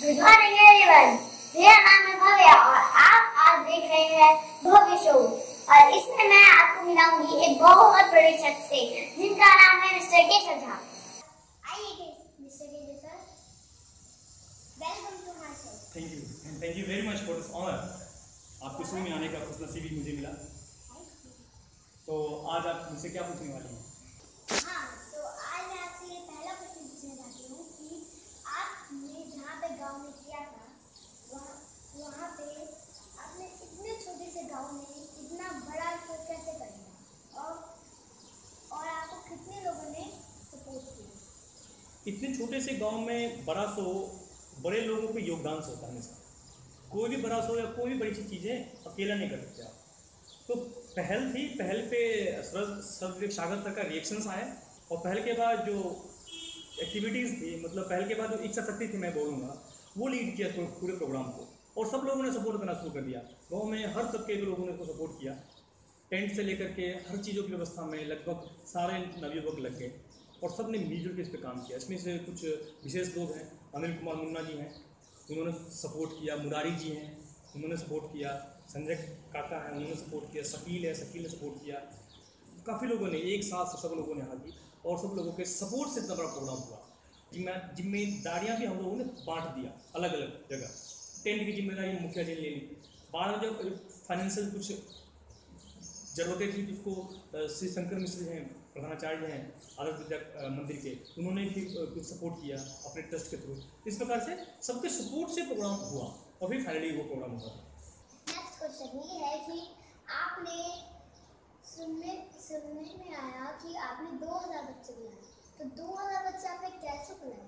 Good morning everyone, मेरा नाम है भव्या और आप आज देख रहे हैं भव्य शो। और इसमें मैं आपको मिलाऊंगी एक बहुत बड़े शख्स से जिनका नाम है मिस्टर केशव झा। आइए mister Keshav sir, welcome to my show. Thank you and thank you very much for this honour. आपके शो में आने का खुशनसीबी मुझे मिला। तो आज आप मुझसे क्या पूछने वाली हैं? हाँ, तो आज मैं आपसे ये पहला क्वेश्चन पूछना चाहती हूँ कि आपने जहाँ पे गांव में किया था वहाँ पे आपने इतने छोटे से गांव में इतना बड़ा शो कैसे कर लिया और आपको कितने लोगों ने सपोर्ट किया? इतने छोटे से गांव में बड़ा शो बड़े लोगों के योगदान से होता है हमेशा। कोई भी बड़ा शो या कोई भी बड़ी चीज़ें अकेला नहीं कर सकते आप। तो पहल पे शरद विवेक सागर सर का रिएक्शंस आए और पहल के बाद जो एक्टिविटीज़ थी, मतलब पहल के बाद जो इच्छा शक्ति थी मैं बोलूँगा, वो लीड किया पूरे प्रोग्राम को और सब लोगों ने सपोर्ट करना शुरू कर दिया। गाँव में हर तबके के लोगों ने उसको सपोर्ट किया। टेंट से लेकर के हर चीज़ों की व्यवस्था में लगभग सारे नवयुवक लग गए और सब ने मिलजुल के इस पर काम किया। इसमें से कुछ विशेष लोग हैं, अनिल कुमार मुन्ना जी हैं, उन्होंने सपोर्ट किया, मुरारी जी हैं, उन्होंने सपोर्ट किया, संजय काका हैं, उन्होंने सपोर्ट किया, शकील ने सपोर्ट किया। काफ़ी लोगों ने एक साथ सब लोगों ने यहाँ की और सब लोगों के सपोर्ट से इतना बड़ा प्रोग्राम हुआ। जिम्मेदारियाँ भी हम लोगों ने बांट दिया अलग अलग जगह। टेंट की जिम्मेदारी मुखिया जी ने ले ली। बाद में जब फाइनेंशियल कुछ जरूरतें थी उसको श्री शंकर मिश्र हैं, प्रधानाचार्य हैं आदर्श विद्या मंदिर के, उन्होंने भी कुछ सपोर्ट किया अपने ट्रस्ट के थ्रू। इस प्रकार से सबके सपोर्ट से प्रोग्राम हुआ और फिर फाइनली वो प्रोग्राम हुआ। नेक्स्ट क्वेश्चन ये है कि आपने सुनने में आया कि आपने 2000 बच्चे बुलाए, तो 2000 बच्चे आपने कैसे बुलाए?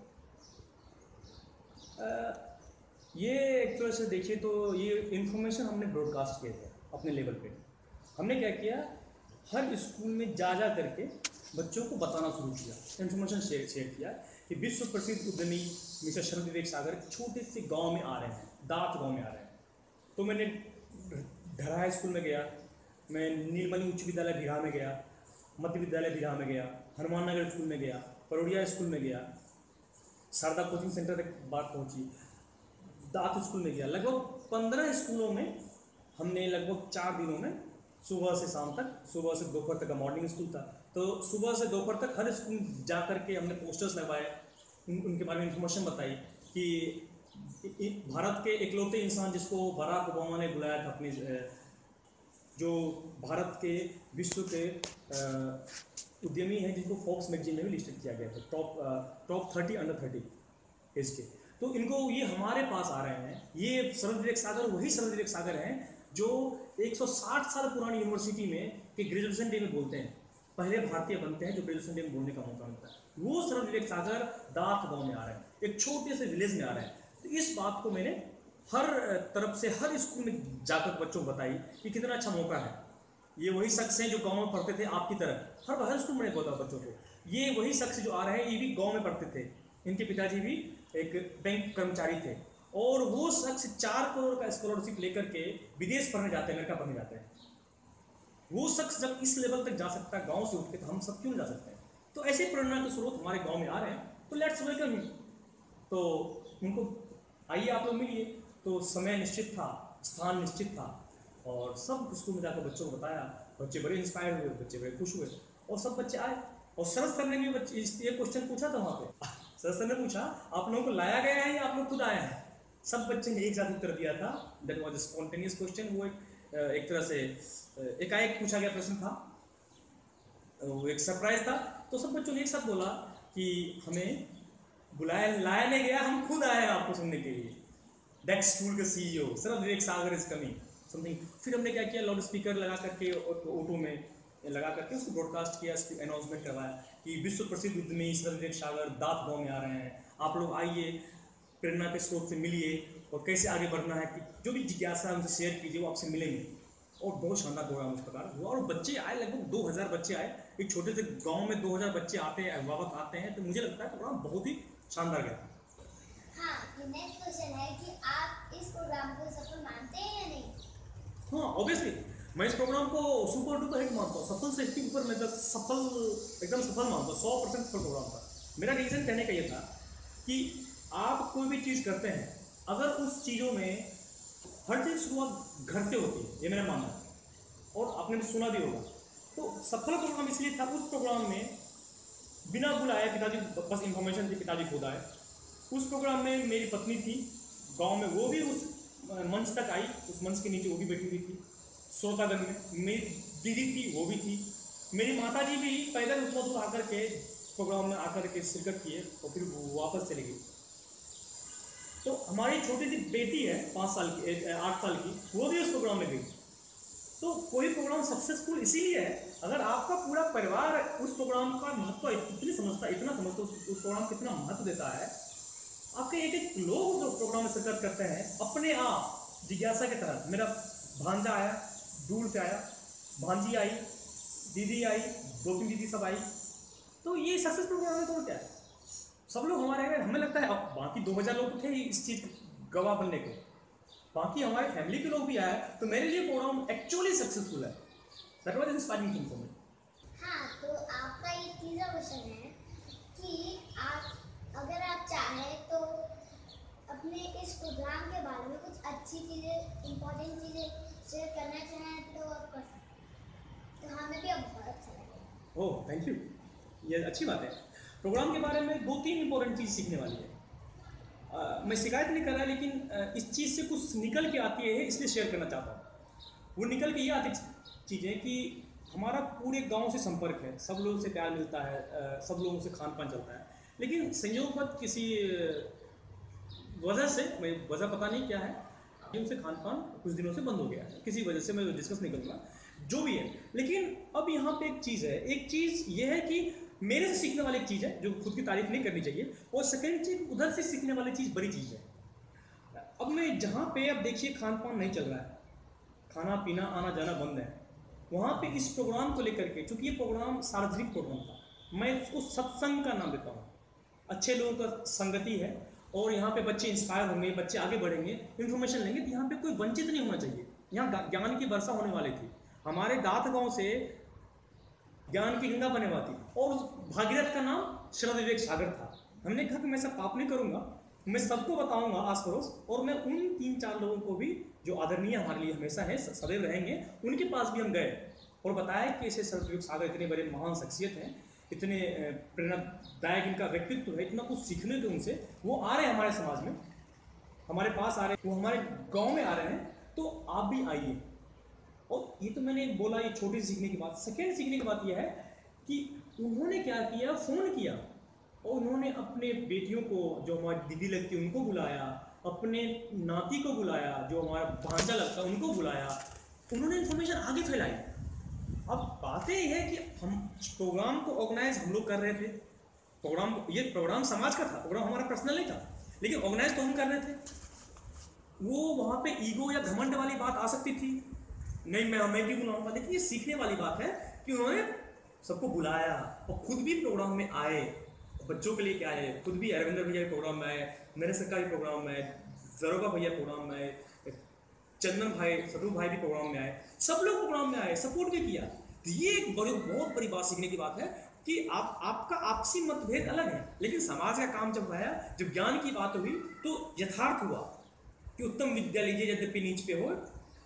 ये एक तरह से देखिए तो ये इन्फॉर्मेशन हमने ब्रॉडकास्ट किए थे अपने लेवल पे। हमने क्या किया, हर स्कूल में जा करके बच्चों को बताना शुरू किया, इन्फॉर्मेशन शेयर किया कि विश्व प्रसिद्ध उद्यमी मिस्टर शरद विवेक सागर छोटे से गांव में आ रहे हैं, दाथ गांव में आ रहे हैं। तो मैंने ढराहा स्कूल में गया, मैं नीलमणि उच्च विद्यालय बिहार में गया, मध्य विद्यालय बिहार में गया, हनुमान नगर स्कूल में गया, परोड़िया स्कूल में गया, शारदा कोचिंग सेंटर तक बात पहुँची, दाथ स्कूल में गया। लगभग 15 स्कूलों में हमने लगभग 4 दिनों में सुबह से शाम तक, सुबह से दोपहर तक का मॉर्निंग स्कूल था, तो सुबह से दोपहर तक हर स्कूल जा कर के हमने पोस्टर्स लगवाए, उनके बारे में इंफॉर्मेशन बताई कि भारत के इकलौते इंसान जिसको बराक ओबामा ने बुलाया था अपने, जो भारत के विश्व के उद्यमी हैं जिनको फोर्ब्स मैगजीन में भी लिस्टेड किया गया था टॉप 30 अंडर 30 एज के। तो इनको ये हमारे पास आ रहे हैं। ये शरद विवेक सागर वही शरद विवेक सागर हैं जो 160 साल पुरानी यूनिवर्सिटी में के ग्रेजुएशन डे में बोलते हैं, पहले भारतीय बनते हैं जो ग्रेजुएशन डे में बोलने का मौका मिलता है। वो शरद विवेक सागर दाथ गांव में आ रहे हैं, एक छोटे से विलेज में आ रहे हैं। तो इस बात को मैंने हर तरफ से हर स्कूल में जाकर बच्चों को बताई कि कितना अच्छा मौका है। ये वही शख्स हैं जो गाँव में पढ़ते थे आपकी तरह, हर स्कूल में बोला बच्चों को। ये वही शख्स जो आ रहे हैं ये भी गाँव में पढ़ते थे, इनके पिताजी भी एक बैंक कर्मचारी थे और वो शख्स 4 करोड़ का स्कॉलरशिप लेकर के विदेश पढ़ने जाते हैं, अमेरिका पढ़ने जाते हैं। वो शख्स जब इस लेवल तक जा सकता है गांव से उठ के, तो हम सब क्यों नहीं जा सकते हैं? तो ऐसे प्रेरणा के स्रोत हमारे गांव में आ रहे हैं, तो लेट्स वेलकम हिम। तो उनको आइए आप लोग मिलिए। तो समय निश्चित था, स्थान निश्चित था और सब स्कूल में जाकर बच्चों को बताया। बच्चे बड़े इंस्पायर हुए, बच्चे बड़े खुश हुए और सब बच्चे आए। और शरद सर ने भी ये क्वेश्चन पूछा था वहाँ पे। शरद सर ने पूछा आप लोगों को लाया गया है या आप लोग खुद आए हैं? सब बच्चे ने एक साथ उत्तर दिया था। That was a spontaneous question. वो एक तरह से एकाएक पूछा गया प्रश्न था, वो एक सरप्राइज था। तो सब बच्चों ने एक साथ बोला कि हमें लाया नहीं गया, हम खुद आए हैं आपको सुनने के लिए। दैट स्कूल का CEO Sharad Vivek Sagar is coming something. फिर हमने क्या किया, लाउड स्पीकर लगा करके ऑटो में लगा करके उसको ब्रॉडकास्ट किया, अनाउंसमेंट करवाया कि विश्व प्रसिद्ध उद्यमी शरद विवेक सागर दाथ गाँव में आ रहे हैं, आप लोग आइए, प्रेरणा के स्रोत से मिलिए और कैसे आगे बढ़ना है कि जो भी जिज्ञासा है उनसे शेयर कीजिए, वो आपसे मिलेंगे। और बहुत शानदार प्रोग्राम उस प्रकार हुआ और बच्चे आए, लगभग 2000 बच्चे आए। एक छोटे से गांव में 2000 बच्चे आते हैं, अभिभावक आते हैं, तो मुझे लगता है प्रोग्राम बहुत ही शानदार गया। हाँ, नेक्स्ट क्वेश्चन है कि आप इस प्रोग्राम को सफल मानते हैं या नहीं? हाँ, ऑब्वियसली मैं इस प्रोग्राम को सुपर डुपर हिट मानता हूँ। सफल से इसके ऊपर मैं एकदम सफल मानता हूँ। 100% सफल प्रोग्राम था। मेरा रीज़न कहने का ये था कि आप कोई भी चीज़ करते हैं अगर उस चीज़ों में हर चीज़ शुरुआत घर से होती है, ये मेरा मानना है और आपने सुना भी होगा। तो सफल प्रोग्राम इसलिए था, उस प्रोग्राम में बिना बुलाए पिताजी बस इंफॉर्मेशन थी, पिताजी खुद आए। उस प्रोग्राम में मेरी पत्नी थी गांव में, वो भी उस मंच तक आई, उस मंच के नीचे वो भी बैठी हुई थी श्रोतागण में। मेरी दीदी थी, वो भी थी। मेरी माता जी भी पैदल उतना दूर आकर के प्रोग्राम में आकर के शिरकत किए और फिर वापस चली गई। तो हमारी छोटी सी बेटी है 5 साल की, 8 साल की, वो भी उस प्रोग्राम में गई। तो कोई प्रोग्राम सक्सेसफुल इसीलिए है अगर आपका पूरा परिवार उस प्रोग्राम का महत्व इतना समझता उस प्रोग्राम कितना महत्व देता है। आपके एक एक लोग जो प्रोग्राम में शिरकत करते हैं अपने आप जिज्ञासा के तहत। मेरा भांजा आया, दूर से आया, भांजी आई, दीदी आई, 2-3 दीदी सब आई। तो ये सक्सेस प्रोग्राम है। तो क्या है, सब लोग हमारे घर, हमें लगता है अब बाकी 2000 लोग तो थे इस चीज़ गवाह बनने के, बाकी हमारे फैमिली के लोग भी आए, तो मेरे लिए प्रोग्राम एक्चुअली सक्सेसफुल है। That was inspiring thing for me. हाँ, तो आपका ये तीसरा क्वेश्चन है कि आप अगर आप चाहें तो अपने इस प्रोग्राम के बारे में कुछ अच्छी चीज़ें, इम्पोर्टेंट चीज़ें शेयर करना चाहें तो आप कर सकते हैं। तो हमें भी अब बहुत अच्छा लगेगा। ओह थैंक यू, ये अच्छी बात है। प्रोग्राम के बारे में 2-3 इंपॉर्टेंट चीज़ सीखने वाली है। मैं शिकायत नहीं कर रहा, लेकिन इस चीज़ से कुछ निकल के आती है, इसलिए शेयर करना चाहता हूँ। वो निकल के ये आती चीज़ें कि हमारा पूरे गांव से संपर्क है, सब लोगों से प्यार मिलता है, सब लोगों से खान पान चलता है। लेकिन संयोगवश किसी वजह से, मैं वजह पता नहीं क्या है, उनसे खान पान कुछ दिनों से बंद हो गया है, किसी वजह से, मैं डिस्कस नहीं करूँगा जो भी है। लेकिन अब यहाँ पे एक चीज़ है, एक चीज़ ये है कि मेरे से सीखने वाली एक चीज़ है जो खुद की तारीफ नहीं करनी चाहिए, और सेकंड चीज़ उधर से सीखने वाली चीज़ बड़ी चीज़ है। अब मैं जहाँ पे, अब देखिए खान पान नहीं चल रहा है, खाना पीना आना जाना बंद है, वहाँ पे इस प्रोग्राम को लेकर के, चूँकि ये प्रोग्राम सार्वजनिक प्रोग्राम था, मैं इसको सत्संग का नाम देता हूँ। अच्छे लोगों का संगति है और यहाँ पे बच्चे इंस्पायर होंगे, बच्चे आगे बढ़ेंगे, इन्फॉर्मेशन लेंगे, तो यहाँ पे कोई वंचित नहीं होना चाहिए। यहाँ ज्ञान की वर्षा होने वाली थी। हमारे दाथ गाँव से ज्ञान की गंगा बने हुआ थी और भागीरथ का नाम शरद विवेक सागर था। हमने कहा कि मैं सब पाप नहीं करूँगा, मैं सबको बताऊँगा आस पड़ोस, और मैं उन 3-4 लोगों को भी जो आदरणीय हमारे लिए हमेशा है, सदैव रहेंगे, उनके पास भी हम गए और बताया कि ऐसे शरद विवेक सागर इतने बड़े महान शख्सियत हैं, इतने प्रेरणादायक इनका व्यक्तित्व है, इतना कुछ सीखने को उनसे, वो आ रहे हैं हमारे समाज में, हमारे पास आ रहे हैं, वो हमारे गाँव में आ रहे हैं, तो आप भी आइए। और ये तो मैंने बोला, ये छोटी सीखने की बात। सेकेंड सीखने की बात यह है कि उन्होंने क्या किया, फ़ोन किया और उन्होंने अपने बेटियों को जो हमारी दीदी लगती है उनको बुलाया, अपने नाती को बुलाया, जो हमारा भांजा लगता है उनको बुलाया, उन्होंने इन्फॉर्मेशन आगे फैलाई। अब बातें यह है कि हम प्रोग्राम को ऑर्गेनाइज हम लोग कर रहे थे, ये प्रोग्राम समाज का था, प्रोग्राम हमारा पर्सनल नहीं था, लेकिन ऑर्गेनाइज तो हम कर रहे थे। वो वहाँ पे ईगो या घमंड वाली बात आ सकती थी, नहीं मैं भी बुलाऊंगा, लेकिन ये सीखने वाली बात है कि उन्होंने सबको बुलाया और खुद भी प्रोग्राम में आए, बच्चों के लिए क्या आए, खुद भी अरविंदर भैया के प्रोग्राम में आए, मेरे सरकारी प्रोग्राम में आए, जरोगा भैया प्रोग्राम में आए, चंदन भाई, सदू भाई भी प्रोग्राम में आए, सब लोग प्रोग्राम में आए, सपोर्ट भी किया। तो ये एक बहुत बड़ी बात सीखने की बात है कि आपका आपसी मतभेद अलग है, लेकिन समाज का काम जब आया, जब ज्ञान की बात हुई, तो यथार्थ हुआ कि उत्तम विद्या लीजिए यद्यपि नीच पे हो,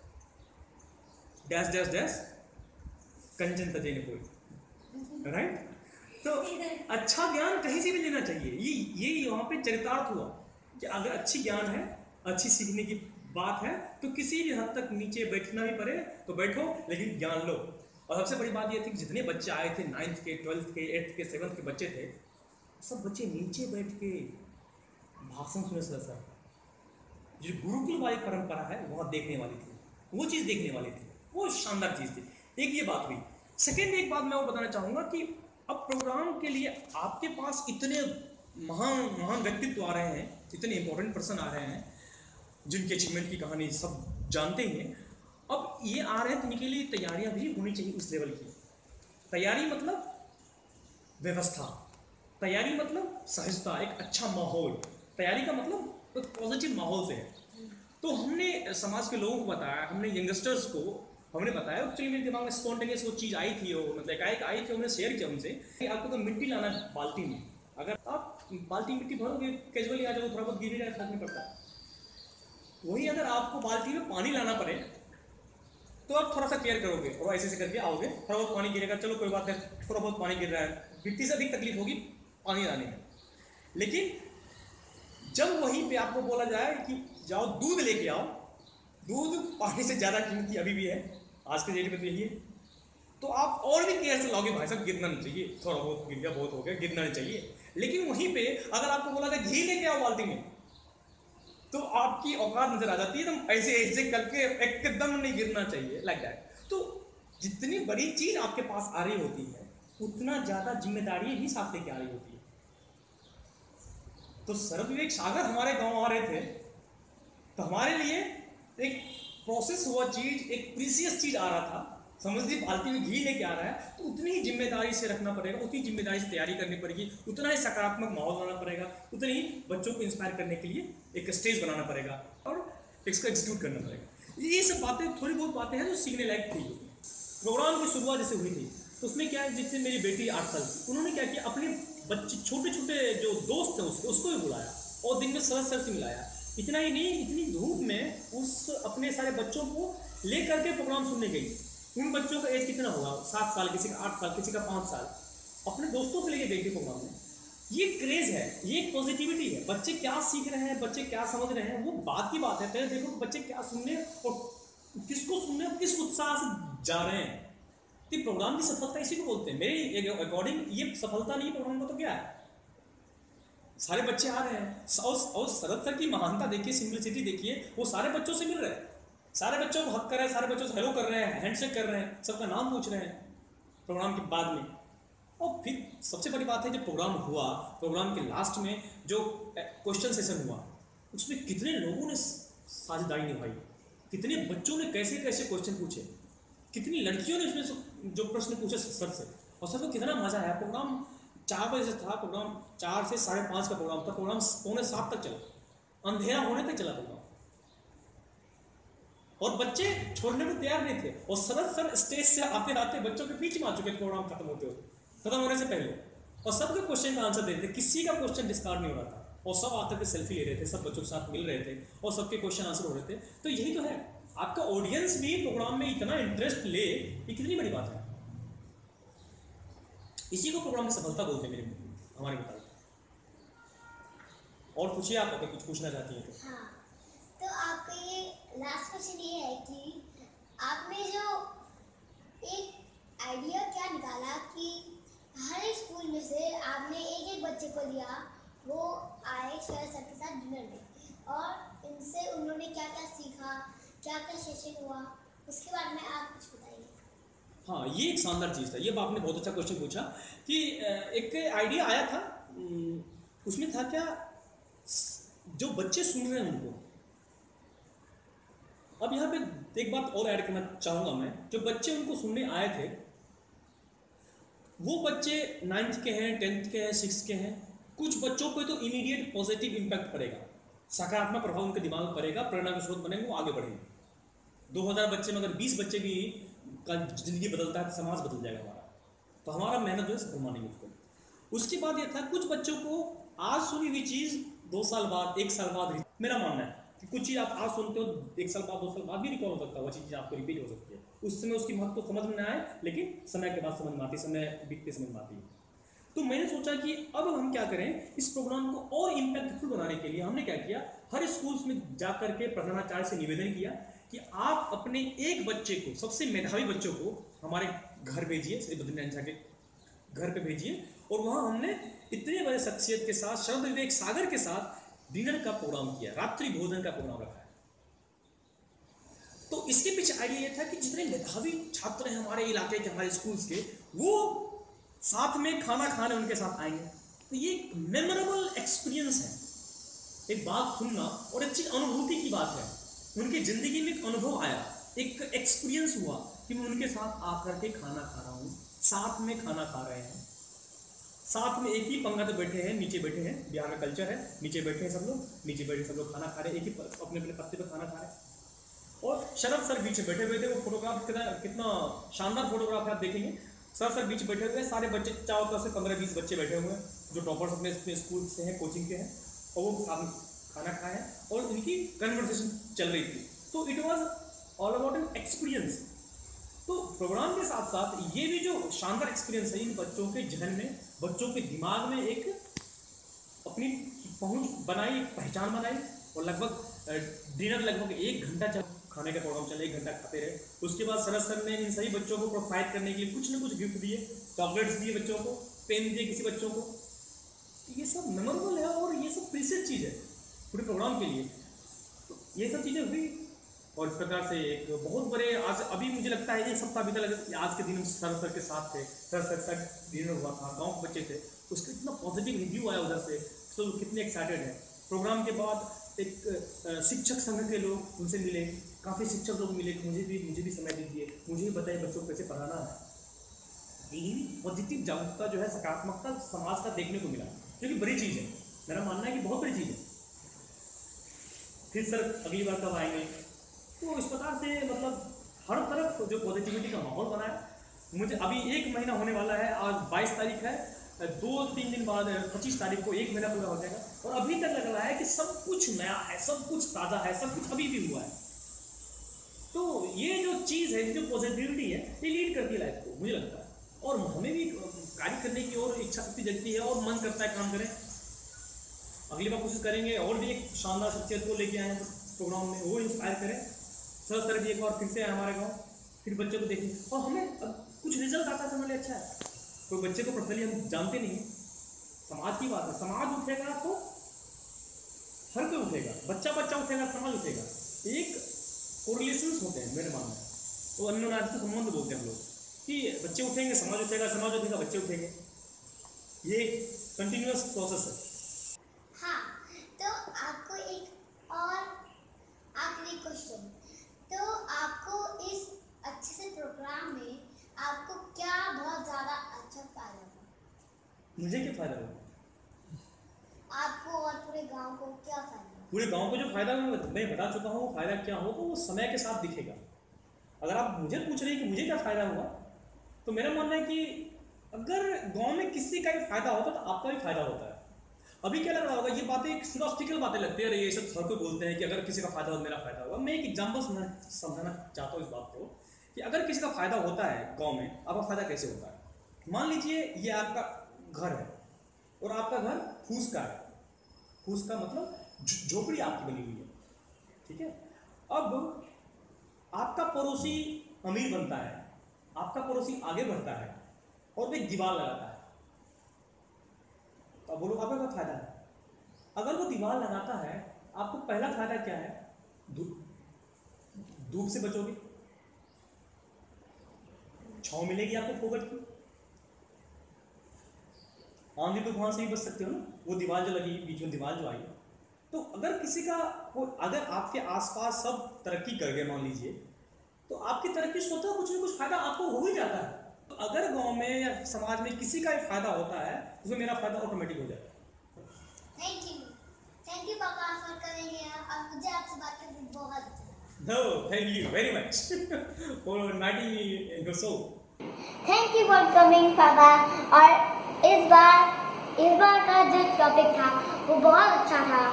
डैश डैश डैश कंचन तजे न कोई, राइट। तो अच्छा ज्ञान कहीं से भी लेना चाहिए। ये वहाँ पे चरितार्थ हुआ कि अगर अच्छी ज्ञान है, अच्छी सीखने की बात है, तो किसी भी हद तक नीचे बैठना भी पड़े तो बैठो, लेकिन ज्ञान लो। और सबसे बड़ी बात ये थी कि जितने बच्चे आए थे, 9th के, 12th के, 8th के, 7th के बच्चे थे, सब बच्चे नीचे बैठ के भाषण सुने सर। जो गुरुकुल वाली परंपरा है वहाँ देखने वाली थी, वो चीज़ देखने वाली थी, वो शानदार चीज़ थी। एक ये बात हुई। सेकेंड एक बात मैं वो बताना चाहूँगा कि अब प्रोग्राम के लिए आपके पास इतने महान व्यक्तित्व आ रहे हैं, इतने इंपॉर्टेंट पर्सन आ रहे हैं जिनके अचीवमेंट की कहानी सब जानते ही हैं। अब ये आ रहे हैं तो इनके लिए तैयारियां भी होनी चाहिए उस लेवल की। तैयारी मतलब व्यवस्था, तैयारी मतलब सहजता, एक अच्छा माहौल। तैयारी का मतलब एक पॉजिटिव माहौल से है। तो हमने समाज के लोगों को बताया, हमने यंगस्टर्स को हमने बताया। एक्चुअली मेरे दिमाग में स्पॉन्टेनियस वो चीज़ आई थी, वो मतलब एकाएक आई थी, हमने शेयर किया उनसे कि आपको तो मिट्टी लाना बाल्टी में, अगर आप बाल्टी मिट्टी भरोगे कैजुअली आ जाओ, थोड़ा बहुत गिर जाए, फर्क नहीं पड़ता। वही अगर आपको बाल्टी में पानी लाना पड़े तो आप थोड़ा सा केयर करोगे और ऐसे करके आओगे, थोड़ा बहुत पानी गिरेगा, चलो कोई बात नहीं, थोड़ा बहुत पानी गिर रहा है, गिट्टी से अधिक तकलीफ होगी पानी लाने में। लेकिन जब वहीं पे आपको बोला जाए कि जाओ दूध लेके आओ, दूध पानी से ज़्यादा कीमती अभी भी है, आज के डेट में तो यही है, तो आप और भी केयर से लाओगे, भाई साहब गिरना नहीं चाहिए, थोड़ा बहुत गिर गया बहुत हो गया, गिरना नहीं चाहिए। लेकिन वहीं पे अगर आपको बोला था घी लेके आओ बाल्टी में, तो आपकी औकात नजर आ जाती है, तुम ऐसे ऐसे करके एकदम नहीं गिरना चाहिए, लाइक दैट। तो जितनी बड़ी चीज आपके पास आ रही होती है उतना ज्यादा जिम्मेदारी भी साथ लेके आ रही होती है। तो शरद विवेक सागर हमारे गांव आ रहे थे, तो हमारे लिए एक प्रोसेस हुआ चीज, एक प्रीसियस चीज आ रहा था, समझ लीजिए बाल्टी में घी लेके आ रहा है, तो उतनी ही जिम्मेदारी से रखना पड़ेगा, उतनी जिम्मेदारी से तैयारी करनी पड़ेगी, उतना ही सकारात्मक माहौल बनाना पड़ेगा, उतनी ही बच्चों को इंस्पायर करने के लिए एक स्टेज बनाना पड़ेगा और इसको एग्जीक्यूट करना पड़ेगा। ये सब बातें, थोड़ी बहुत बातें हैं जो सीखने लायक थी। प्रोग्राम की शुरुआत जैसे हुई थी तो उसमें क्या है, जिससे मेरी बेटी 8 साल की, उन्होंने क्या किया, अपने बच्चे छोटे छोटे जो दोस्त हैं उसको भी बुलाया और दिन में शरद सर से मिलाया। इतना ही नहीं, इतनी धूप में उस अपने सारे बच्चों को ले करके प्रोग्राम सुनने गई। उन बच्चों का एज कितना होगा, 7 साल, किसी का 8 साल, किसी का 5 साल, अपने दोस्तों को लेके गई थी प्रोग्राम में। ये क्रेज है, ये एक पॉजिटिविटी है। बच्चे क्या सीख रहे हैं, बच्चे क्या समझ रहे हैं, वो बात की बात है। पहले देखो बच्चे क्या सुनने और किसको सुनने और किस उत्साह से जा रहे हैं। तो प्रोग्राम की सफलता इसी को बोलते हैं। मेरे अकॉर्डिंग ये सफलता नहीं, प्रोग्राम का तो क्या है, सारे बच्चे आ रहे हैं और शरद सर की महानता देखिए, सिंपलिसिटी देखिए, वो सारे बच्चों से मिल रहे हैं, सारे बच्चों को हक कर रहे हैं, सारे बच्चों से हेलो कर रहे हैं, हैंडशेक कर रहे हैं, सबका नाम पूछ रहे हैं प्रोग्राम के बाद में। और फिर सबसे बड़ी बात है, जब प्रोग्राम हुआ, प्रोग्राम के लास्ट में जो क्वेश्चन सेशन हुआ, उसमें कितने लोगों ने साझेदारी निभाई, कितने बच्चों ने कैसे कैसे क्वेश्चन पूछे, कितनी लड़कियों ने उसमें जो प्रश्न पूछे सर से, और सर को कितना मजा आया। प्रोग्राम 4 बजे से था, प्रोग्राम 4 से 5:30 का प्रोग्राम था, प्रोग्राम 6:45 तक चला, अंधेरा होने तक चला प्रोग्राम, और बच्चे छोड़ने को तैयार नहीं थे। और शरद सर स्टेज से आते आते बच्चों के पीछे मार चुके, प्रोग्राम खत्म होने से पहले, और सबके क्वेश्चन का आंसर दे रहे थे, किसी का क्वेश्चन डिस्कार्ड नहीं हो रहा था, और सब आते थे सेल्फी ले रहे थे, सब बच्चों के साथ मिल रहे थे और सबके क्वेश्चन आंसर हो रहे थे। तो यही तो है, आपका ऑडियंस भी प्रोग्राम में इतना इंटरेस्ट ले, ये कितनी बड़ी बात है। इसी को प्रोग्राम की सफलता बोलते हैं हमारे मुताबिक। और पूछिए आप अगर कुछ पूछना चाहती हैं तो। हाँ, तो आपका ये लास्ट क्वेश्चन ये है कि आपने जो एक आइडिया क्या निकाला कि हर स्कूल में से आपने एक बच्चे को लिया, वो आए शरद सर के साथ डिनर में, और इनसे उन्होंने क्या क्या सीखा, क्या क्या सेशन हुआ, उसके बारे में आप कुछ बताइए। हाँ, ये एक शानदार चीज़ था, ये आपने बहुत अच्छा क्वेश्चन पूछा कि एक आइडिया आया था, उसमें था क्या, जो बच्चे सुन रहे हैं उनको, अब यहाँ पे एक बात और ऐड करना चाहूँगा मैं, जो बच्चे उनको सुनने आए थे, वो बच्चे 9th के हैं, 10th के हैं, 6th के हैं। कुछ बच्चों पे तो इमीडिएट पॉजिटिव इम्पैक्ट पड़ेगा, सकारात्मक प्रभाव उनके दिमाग में पड़ेगा, प्रेरणा के स्रोत बनेंगे, वो आगे बढ़ेंगे। 2000 बच्चे में अगर 20 बच्चे भी का जिंदगी बदलता है तो समाज बदल जाएगा हमारा, तो हमारा मेहनत जो है सफल मानेंगे उसको। उसके बाद ये था, कुछ बच्चों को आज सुनी हुई चीज़ 2 साल बाद, 1 साल बाद, मेरा मानना है कि कुछ चीज़ आप आज सुनते हो 1 साल बाद, 2 साल बाद भी रिकॉल हो सकता है, वो चीज़ आपको रिपीट हो सकती है। उस समय उसकी महत्व समझ में आए, लेकिन समय के बाद समझ में आती, समय बीतते समझ में आती है। तो मैंने सोचा कि अब हम क्या करें, इस प्रोग्राम को और इम्पैक्टफुल बनाने के लिए हमने क्या किया, हर स्कूल्स में जा करके प्रधानाचार्य से निवेदन किया कि आप अपने एक बच्चे को, सबसे मेधावी बच्चों को हमारे घर भेजिए, श्री बद्रीनाथ झा के घर पे भेजिए, और वहाँ हमने इतने बड़े शख्सियत के साथ, शरद विवेक सागर के साथ डिनर का प्रोग्राम किया, रात्रि भोजन का प्रोग्राम रखा है। तो इसके पीछे आइडिया ये था कि जितने मेधावी छात्र हैं हमारे इलाके के, हमारे स्कूल्स के, वो साथ में खाना खाने उनके साथ आएंगे। तो ये एक मेमोरेबल एक्सपीरियंस है, एक बात सुनना और एक चीज अनुभूति की बात है। उनकी जिंदगी में एक अनुभव आया, एक एक्सपीरियंस हुआ कि मैं उनके साथ आकर के खाना खा रहा हूँ, साथ में खाना खा रहे हैं, साथ में एक ही पंगत पे बैठे हैं, नीचे बैठे हैं, बिहार का कल्चर है, नीचे बैठे हैं सब लोग, नीचे बैठे सब लोग खाना खा रहे हैं, एक ही अपने अपने पत्ते पे खाना खा रहे हैं, और शरद सर बीच में बैठे हुए थे। वो फोटोग्राफ कितना शानदार फोटोग्राफ है, आप देखेंगे। सर बीच बैठे हुए हैं, सारे बच्चे चारों तरफ से 15-20 बच्चे बैठे हुए हैं, जो टॉपर्स अपने स्कूल से हैं, कोचिंग के हैं, और वो साथ में खाना खाया और इनकी कन्वर्सेशन चल रही थी। तो it was all about an experience. तो प्रोग्राम के साथ साथ ये भी जो शानदार एक्सपीरियंस है, इन बच्चों के जहन में, बच्चों के दिमाग में एक अपनी पहुंच बनाई, एक पहचान बनाई। और लगभग डिनर लगभग 1 घंटा खाने का प्रोग्राम चले, 1 घंटा खाते रहे। उसके बाद शरद सर ने इन सभी बच्चों को प्रोत्साहित करने के लिए कुछ न कुछ गिफ्ट दिए, चॉकलेट्स दिए बच्चों को, पेन दिए किसी बच्चों को। ये सब मेमोरेबल है और ये सब प्रीशियस चीज़ है पूरे प्रोग्राम के लिए। तो ये सब चीज़ें हुई और इस प्रकार से एक बहुत बड़े आज अभी मुझे लगता है 1 सप्ताह बीता लगे आज के दिन हम सर के साथ थे। सर डिनर हुआ था, गाँव के बच्चे थे, उसका इतना पॉजिटिव रिव्यू आया उधर से, तो कितने एक्साइटेड हैं। प्रोग्राम के बाद एक शिक्षक संघ के लोग उनसे मिले, काफ़ी शिक्षक लोग मिले कि मुझे भी समय दीजिए, मुझे भी बताइए बच्चों को कैसे पढ़ाना है। यही पॉजिटिव जागरूकता जो है, सकारात्मकता समाज का देखने को मिला, जो कि बड़ी चीज़ है। मेरा मानना है कि बहुत बड़ी चीज़ है। फिर सर अगली बार कब आएंगे? तो इस प्रकार से मतलब हर तरफ जो पॉजिटिविटी का माहौल बना है। मुझे अभी 1 महीना होने वाला है, आज 22 तारीख है, 2-3 दिन बाद 25 तारीख को 1 महीना पूरा हो जाएगा। और अभी तक लग रहा है कि सब कुछ नया है, सब कुछ ताज़ा है, सब कुछ अभी भी हुआ है। तो ये जो चीज़ है, जो पॉजिटिविटी है, ये लीड करती है लाइफ को, मुझे लगता है। और हमें भी कार्य करने की और इच्छा शक्ति जगती है और मन करता है काम करें। अगली बार कोशिश करेंगे और भी एक शानदार शख्सियत को लेके आए प्रोग्राम में, वो इंस्पायर करें। सर भी एक बार फिर से आए हमारे गाँव, फिर बच्चों को देखें और हमें कुछ रिजल्ट आता है तो हमारे अच्छा है। कोई बच्चे को पर्सनली हम जानते नहीं हैं, समाज की बात है। समाज उठेगा तो हर कोई उठेगा, बच्चा उठेगा, समाज उठेगा। एक कोरिलेशंस होते हैं मेरे मानना है, तो अन्योन्याश्रित संबंध बोलते हैं हम लोग कि बच्चे उठेंगे समाज उठेगा, समाज उठेगा बच्चे उठेंगे। ये कंटिन्यूअस प्रोसेस है। हाँ, तो आपको एक और आखिरी क्वेश्चन, तो आपको इस अच्छे से प्रोग्राम में आपको क्या बहुत ज़्यादा अच्छा फायदा हुआ? मुझे क्या फायदा हुआ? आपको और पूरे गांव को क्या फायदा? पूरे गांव को जो फायदा मैं बता चुका हूँ। फायदा क्या हो तो वो समय के साथ दिखेगा। अगर आप मुझे पूछ रहे हैं कि मुझे क्या फायदा हुआ, तो मेरा मानना है कि अगर गांव में किसी का भी फायदा होता तो आपका भी फायदा होता है। अभी क्या लग रहा होगा, ये बातें एक फिलोसफिकल बातें लगती है, अरे ये सब सर को बोलते हैं कि अगर किसी का फायदा हो मेरा फायदा होगा। मैं एक एग्जाम्पल समझाना चाहता हूँ इस बात को कि अगर किसी का फायदा होता है गाँव में, आपका फायदा कैसे होता है। मान लीजिए ये आपका घर है और आपका घर फूस का है। फूस का मतलब झोपड़ी आपकी बनी हुई है, ठीक है। अब आपका पड़ोसी अमीर बनता है, आपका पड़ोसी आगे बढ़ता है और वो एक दीवार लगाता है, तो बोलो आपका क्या फायदा है? अगर वो दीवार लगाता है, आपको पहला फायदा क्या है? धूप से बचोगे, छांव मिलेगी आपको फोकट की, आंधी तूफान से भी बच सकते हो ना, वो दीवार जो लगी, बीच में दीवार जो आई। तो अगर किसी का अगर आपके आसपास सब तरक्की कर गए मान लीजिए, तो आपकी तरक्की सोचो कुछ न कुछ फायदा आपको हो ही जाता है। तो अगर गांव में या समाज में किसी का भी फायदा होता है, उसमें मेरा फायदा ऑटोमेटिक हो जाता है। Thank you papa for coming here, और मुझे आपसे बात करके बहुत अच्छा लगा। No, thank you very much for inviting me in your show. Thank you for coming papa. और इस बार का जो टॉपिक था वो बहुत अच्छा था,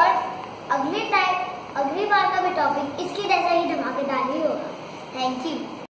और अगली बार का भी टॉपिक इसकी जैसा ही धमाकेदार ही होगा। Thank you.